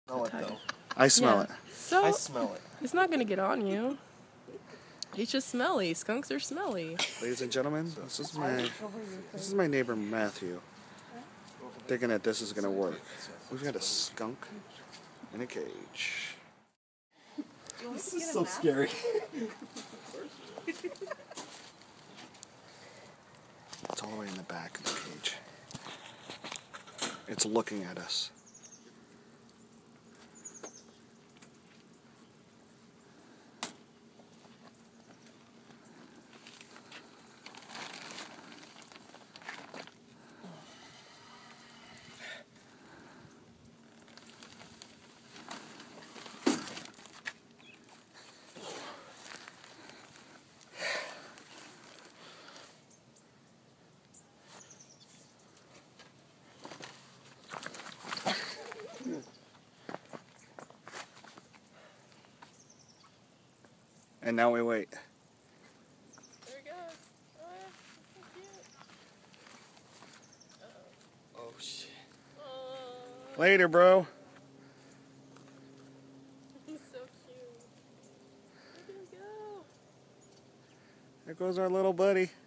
Smell it though. I smell it. So I smell it. it's not gonna get on you. He's just smelly. Skunks are smelly. Ladies and gentlemen, this is my neighbor Matthew. Thinking that this is gonna work. We've got a skunk in a cage. This is so scary. It's all the way in the back of the cage. It's looking at us. And now we wait. There he goes. Oh, yeah. That's so cute. Oh shit. Oh, Later, bro. he's so cute. Where did he go? There goes our little buddy.